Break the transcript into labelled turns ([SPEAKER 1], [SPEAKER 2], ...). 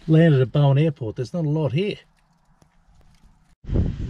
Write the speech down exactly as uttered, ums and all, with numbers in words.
[SPEAKER 1] landed at Bowen Airport. There's not a lot here.